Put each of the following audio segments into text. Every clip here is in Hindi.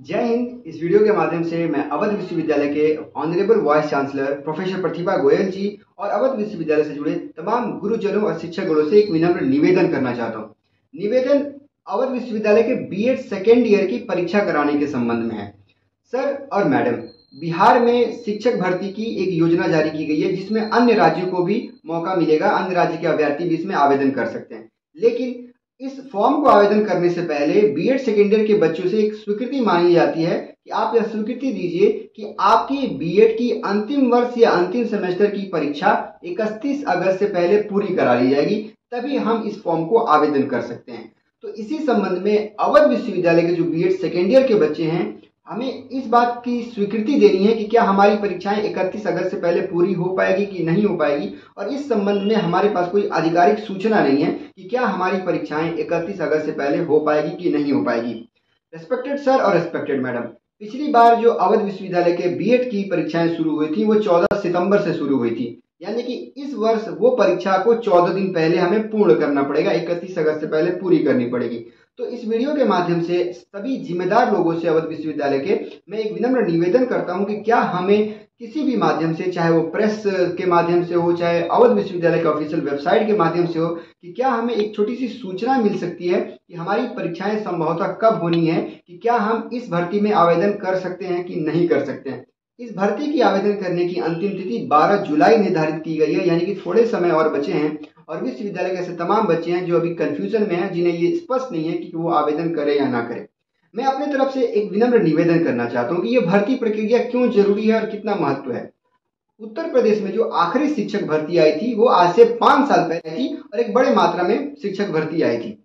जय हिंद। इस वीडियो के माध्यम से मैं अवध विश्वविद्यालय के honourable vice chancellor professor Pratibha Goyal ji और अवध विश्वविद्यालय से जुड़े तमाम गुरुजनों और शिक्षकगणों से एक विनम्र निवेदन करना चाहता हूँ। निवेदन अवध विश्वविद्यालय के बीएड सेकेंड ईयर की परीक्षा कराने के संबंध में है। सर और मैडम, बिहार में शिक्षक भर्ती की एक योजना जारी की गई है जिसमें अन्य राज्यों को भी मौका मिलेगा, अन्य राज्य के अभ्यर्थी भी इसमें आवेदन कर सकते हैं। लेकिन इस फॉर्म को आवेदन करने से पहले बीएड सेकेंड ईयर के बच्चों से एक स्वीकृति मांगी जाती है कि आप यह स्वीकृति दीजिए कि आपकी बीएड की अंतिम वर्ष या अंतिम सेमेस्टर की परीक्षा 31 अगस्त से पहले पूरी करा ली जाएगी, तभी हम इस फॉर्म को आवेदन कर सकते हैं। तो इसी संबंध में अवध विश्वविद्यालय के जो बीएड सेकेंड ईयर के बच्चे हैं, हमें इस बात की स्वीकृति देनी है कि क्या हमारी परीक्षाएं 31 अगस्त से पहले पूरी हो पाएगी कि नहीं हो पाएगी, और इस संबंध में हमारे पास कोई आधिकारिक सूचना नहीं है कि क्या हमारी परीक्षाएं 31 अगस्त से पहले हो पाएगी कि नहीं हो पाएगी। रेस्पेक्टेड सर और रेस्पेक्टेड मैडम, पिछली बार जो अवध विश्वविद्यालय के बीएड की परीक्षाएं शुरू हुई थी वो 14 सितंबर से शुरू हुई थी, यानी कि इस वर्ष वो परीक्षा को 14 दिन पहले हमें पूर्ण करना पड़ेगा, 31 अगस्त से पहले पूरी करनी पड़ेगी। तो इस वीडियो के माध्यम से सभी जिम्मेदार लोगों से अवध विश्वविद्यालय के मैं एक विनम्र निवेदन करता हूं कि क्या हमें किसी भी माध्यम से, चाहे वो प्रेस के माध्यम से हो, चाहे अवध विश्वविद्यालय के ऑफिशियल वेबसाइट के माध्यम से हो, कि क्या हमें एक छोटी सी सूचना मिल सकती है कि हमारी परीक्षाएं संभवतः कब होनी है, कि क्या हम इस भर्ती में आवेदन कर सकते हैं कि नहीं कर सकते हैं। इस भर्ती की आवेदन करने की अंतिम तिथि 12 जुलाई निर्धारित की गई है, यानी कि थोड़े समय और बचे हैं। और विश्वविद्यालय के ऐसे तमाम बच्चे हैं जो अभी कंफ्यूजन में हैं, जिन्हें ये स्पष्ट नहीं है कि वो आवेदन करें या ना करें। मैं अपने तरफ से एक विनम्र निवेदन करना चाहता हूँ कि ये भर्ती प्रक्रिया क्यों जरूरी है और कितना महत्व है। उत्तर प्रदेश में जो आखिरी शिक्षक भर्ती आई थी वो आज से 5 साल पहले थी और एक बड़ी मात्रा में शिक्षक भर्ती आई थी।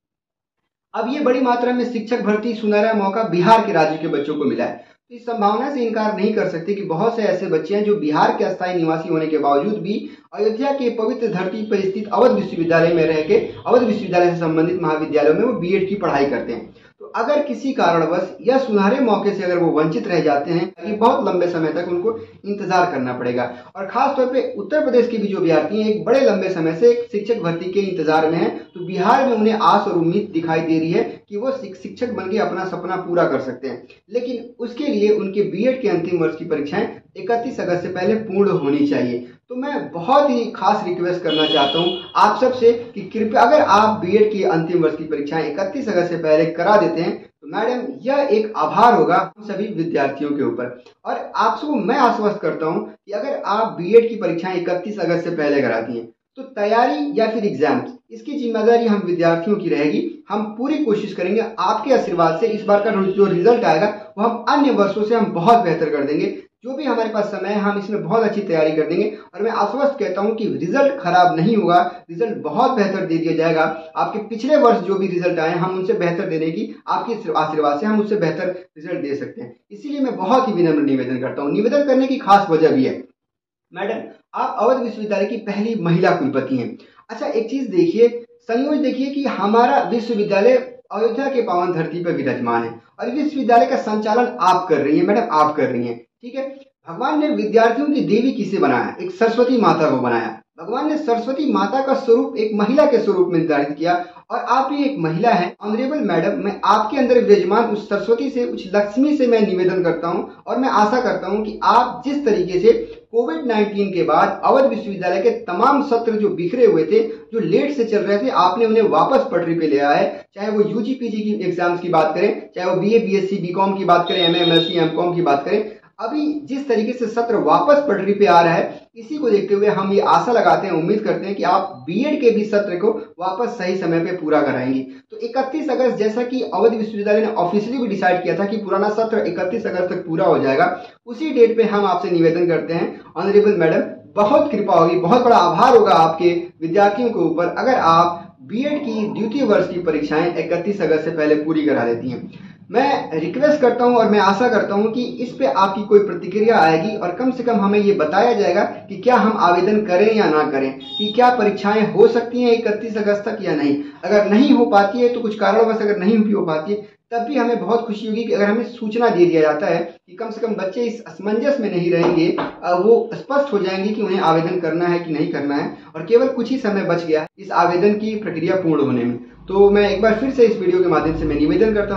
अब ये बड़ी मात्रा में शिक्षक भर्ती सुनहरा मौका बिहार के राज्य के बच्चों को मिला है। तो इस संभावना से इनकार नहीं कर सकते कि बहुत से ऐसे बच्चे हैं जो बिहार के अस्थायी निवासी होने के बावजूद भी अयोध्या के पवित्र धरती पर स्थित अवध विश्वविद्यालय में रह के अवध विश्वविद्यालय से संबंधित महाविद्यालयों में वो बीएड की पढ़ाई करते हैं। तो अगर किसी कारणवश या सुनहरे मौके से अगर वो वंचित रह जाते हैं, कि बहुत लंबे समय तक उनको इंतजार करना पड़ेगा। और खास तौर पे उत्तर प्रदेश के भी जो विद्यार्थी हैं एक बड़े लंबे समय से एक शिक्षक भर्ती के इंतजार में हैं, तो बिहार में उन्हें आस और उम्मीद दिखाई दे रही है कि वो शिक्षक बन के अपना सपना पूरा कर सकते हैं। लेकिन उसके लिए उनके बीएड के अंतिम वर्ष की परीक्षाएं 31 अगस्त से पहले पूर्ण होनी चाहिए। तो मैं बहुत ही खास रिक्वेस्ट करना चाहता हूं आप सबसे कि कृपया अगर आप बीएड की अंतिम वर्ष की परीक्षाएं 31 अगस्त से पहले करा देते हैं तो मैडम यह एक आभार होगा हम सभी विद्यार्थियों के ऊपर। और आपको मैं आश्वस्त करता हूं कि अगर आप बीएड की परीक्षाएं 31 अगस्त से पहले कराती हैं तो तैयारी या फिर एग्जाम्स, इसकी जिम्मेदारी हम विद्यार्थियों की रहेगी। हम पूरी कोशिश करेंगे आपके आशीर्वाद से इस बार का जो रिजल्ट आएगा वो हम अन्य वर्षों से हम बहुत बेहतर कर देंगे। जो भी हमारे पास समय है हम इसमें बहुत अच्छी तैयारी कर देंगे और मैं आश्वस्त कहता हूं कि रिजल्ट खराब नहीं होगा, रिजल्ट बहुत बेहतर दे दिया जाएगा। आपके पिछले वर्ष जो भी रिजल्ट आए हम उनसे बेहतर देने की आपके आशीर्वाद से हम उससे बेहतर रिजल्ट दे सकते हैं। इसीलिए मैं बहुत ही विनम्र निवेदन करता हूँ। निवेदन करने की खास वजह भी है, मैडम आप अवध विश्वविद्यालय की पहली महिला कुलपति हैं। अच्छा एक चीज देखिए, संयोज देखिए कि हमारा विश्वविद्यालय अयोध्या के पावन धरती पर विराजमान है और विश्वविद्यालय का संचालन आप कर रही हैं मैडम, आप कर रही हैं, ठीक है। भगवान ने विद्यार्थियों की देवी किसे बनाया? एक सरस्वती माता को बनाया। भगवान ने सरस्वती माता का स्वरूप एक महिला के स्वरूप में निर्धारित किया और आप भी एक महिला हैं। ऑनरेबल मैडम, मैं आपके अंदर विराजमान उस सरस्वती से, उस लक्ष्मी से मैं निवेदन करता हूं और मैं आशा करता हूं कि आप जिस तरीके से कोविड-19 के बाद अवध विश्वविद्यालय के तमाम सत्र जो बिखरे हुए थे, जो लेट से चल रहे थे, आपने उन्हें वापस पटरी पे ले आया है। चाहे वो यूजी पीजी की एग्जाम्स की बात करें, चाहे वो बीए बीएससी बीकॉम की बात करें, एमए एमएससी एमकॉम की बात करें, अभी जिस तरीके से सत्र वापस पटरी पे आ रहा है, इसी को देखते हुए हम ये आशा लगाते हैं, उम्मीद करते हैं कि आप बीएड के भी सत्र को वापस सही समय पे पूरा कराएंगी। तो 31 अगस्त जैसा कि अवध विश्वविद्यालय ने ऑफिशियली भी डिसाइड किया था कि पुराना सत्र 31 अगस्त तक पूरा हो जाएगा, उसी डेट पे हम आपसे निवेदन करते हैं ऑनरेबल मैडम, बहुत कृपा होगी, बहुत बड़ा आभार होगा आपके विद्यार्थियों के ऊपर अगर आप बीएड की द्वितीय वर्ष की परीक्षाएं 31 अगस्त से पहले पूरी करा देती हैं। मैं रिक्वेस्ट करता हूं और मैं आशा करता हूं कि इस पे आपकी कोई प्रतिक्रिया आएगी और कम से कम हमें ये बताया जाएगा कि क्या हम आवेदन करें या ना करें, कि क्या परीक्षाएं हो सकती हैं 31 अगस्त तक या नहीं। अगर नहीं हो पाती है तो कुछ कारणवश अगर नहीं हो पाती है तब भी हमें बहुत खुशी होगी कि अगर हमें सूचना दे दिया जाता है कि कम से कम बच्चे इस असमंजस में नहीं रहेंगे, वो स्पष्ट हो जाएंगे कि उन्हें आवेदन करना है कि नहीं करना है और केवल कुछ ही समय बच गया है इस आवेदन की प्रक्रिया पूर्ण होने में। तो मैं एक बार फिर से इस वीडियो के माध्यम से मैं निवेदन करता हूं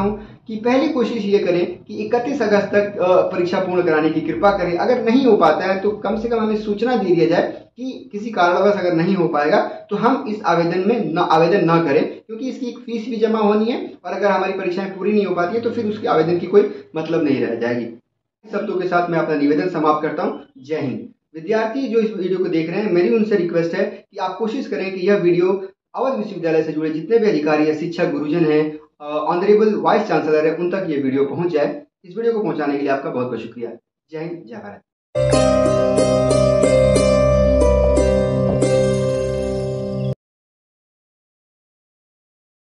कि पहली कोशिश ये करें कि 31 अगस्त तक परीक्षा पूर्ण कराने की कृपा करें। अगर नहीं हो पाता है तो कम से कम हमें सूचना दे दिया जाए कि किसी कारणवश अगर नहीं हो पाएगा तो हम इस आवेदन में आवेदन न करें, क्योंकि इसकी एक फीस भी जमा होनी है और अगर हमारी परीक्षाएं पूरी नहीं हो पाती है तो फिर उसके आवेदन की कोई मतलब नहीं रह जाएगी। इस शब्दों के साथ मैं अपना निवेदन समाप्त करता हूँ। जय हिंद। विद्यार्थी जो इस वीडियो को देख रहे हैं, मेरी उनसे रिक्वेस्ट है कि आप कोशिश करें कि यह वीडियो अवध विश्वविद्यालय से जुड़े जितने भी अधिकारी या शिक्षक गुरुजन हैं, ऑनरेबल वाइस चांसलर है, उन तक ये वीडियो पहुंच जाए। इस वीडियो को पहुंचाने के लिए आपका बहुत बहुत शुक्रिया। जय हिंद, जय भारत।